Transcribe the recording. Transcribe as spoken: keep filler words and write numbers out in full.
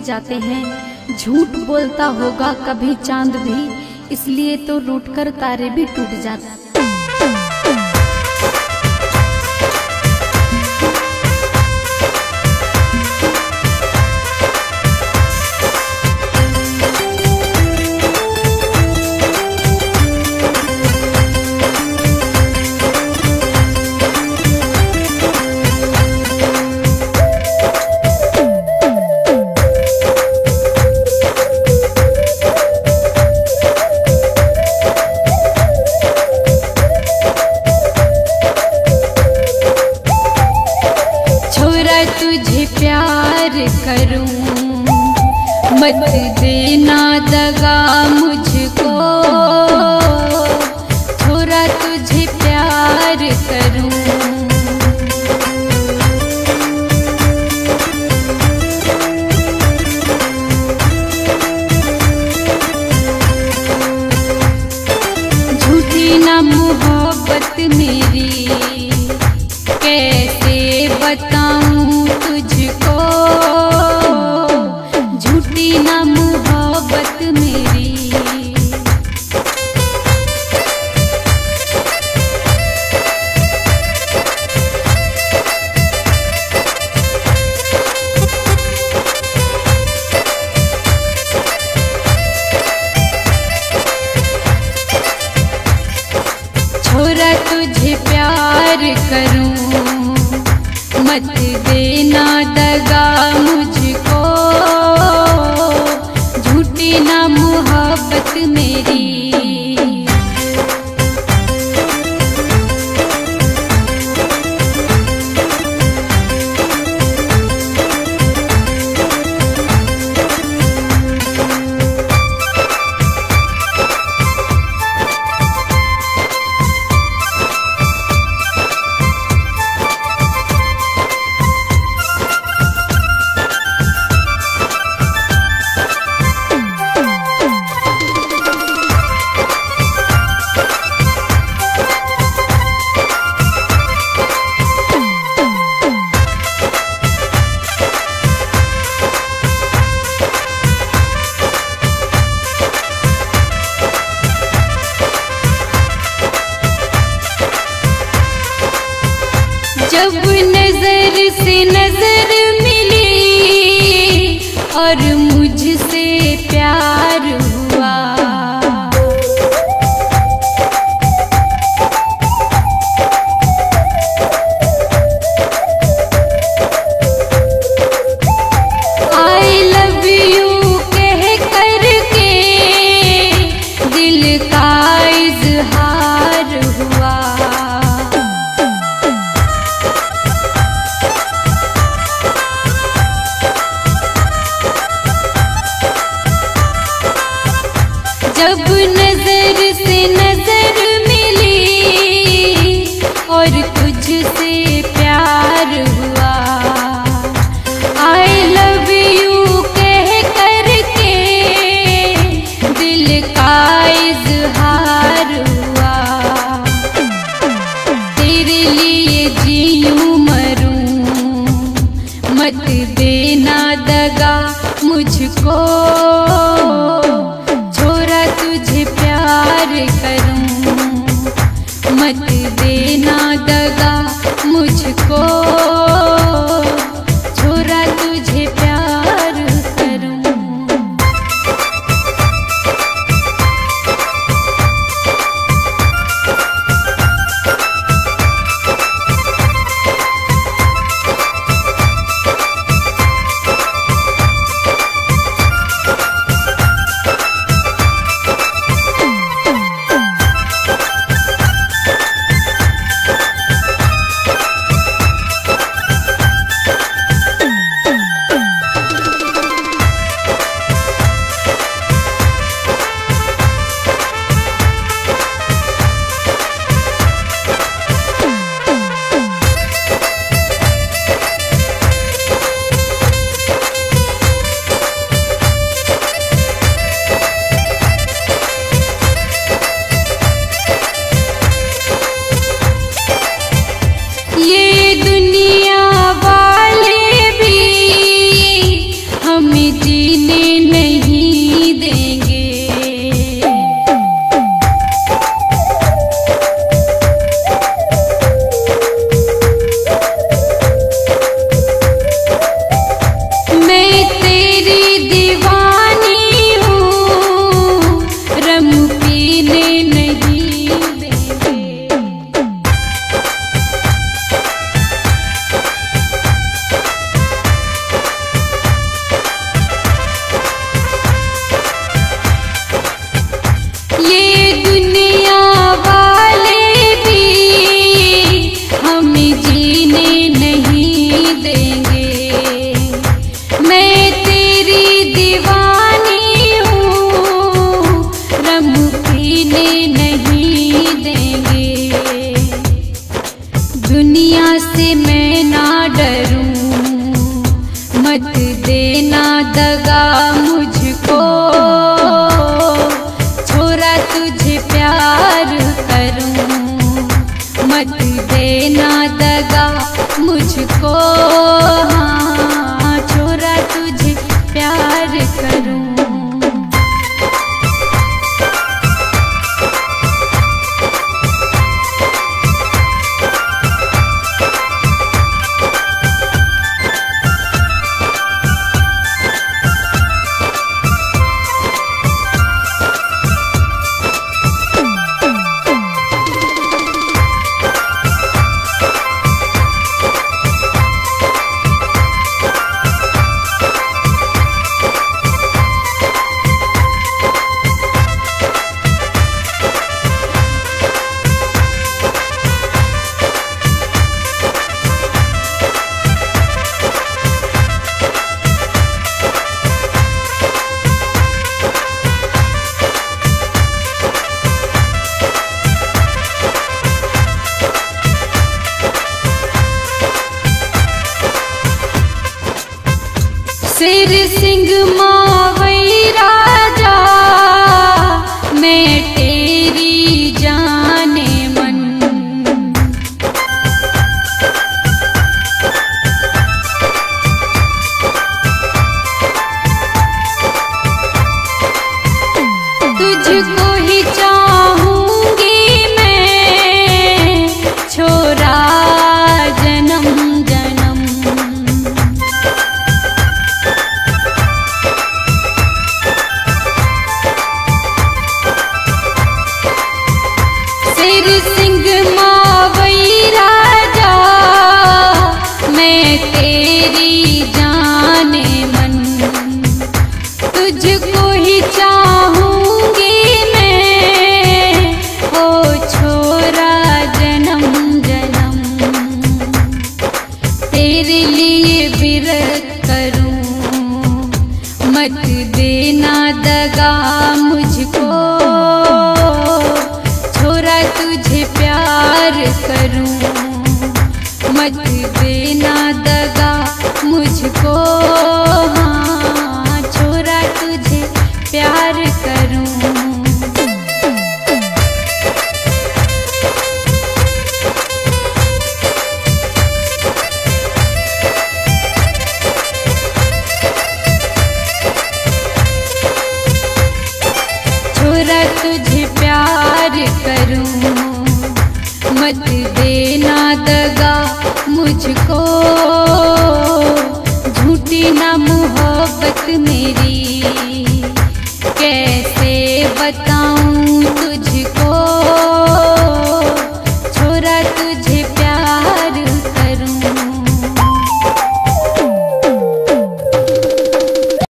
जाते हैं। झूठ बोलता होगा कभी चांद भी, इसलिए तो रूठ कर तारे भी टूट जाते। तुझे प्यार करूं, मत देना दगा मुझको, छोरा तुझे प्यार करूं। झूठी ना मोहब्बत मेरी, कैसे बताऊं तुझको, झूठी ना मोहब्बत मेरी। छोरा तुझे प्यार करूं, मत देना दगा मुझको, झूठी ना मोहब्बत मेरी। जब नजर से नजर मिली और मुझसे प्यार हुआ, आई लव यू कह करके दिल का इजहार हुआ। जब नजर से नजर मिली और तुझसे प्यार हुआ, आई लव यू कह करके दिल का इजहार हुआ। तेरे लिए जीऊं मरूं, मत देना दगा मुझको, तुझे प्यार करूं, मत देना दगा मुझको, छोरा तुझे प्यार करूं। जीने नहीं देंगे। मैं तेरी दीवानी हूँ, रम पीने नहीं देंगे। ये दुनिया वाले भी हमें जीने नहीं देंगे। मैं तेरी दीवानी हूँ, रम पीने नहीं देंगे। दुनिया से मैं ना डरूं, मत देना दगा मुझको। छोरा तुझे प्यार करूं, मत देना दगा मुझको। हाँ, छोरा तुझे प्यार करूं। शेर सिंह मावई राजा, मैं तेरी जाने मन। तुझको ही चाहूंगी मैं, छोरा जन्म जन्म। शेर सिंह मावई राजा, मैं तेरी जाने मन। तुझको ही चाहूंगी मैं, ओ छोरा जन्म जन्म। तेरे लिए विरत करूं, मत देना दगा मुझको। छोरा तुझे प्यार करूं, मत देना दगा मुझको। हाँ, छोरा तुझे प्यार करूं। छोरा तुझे प्यार करूं, मत देना दगा मुझको। झूठी ना मोहब्बत मेरी कैसे बताऊं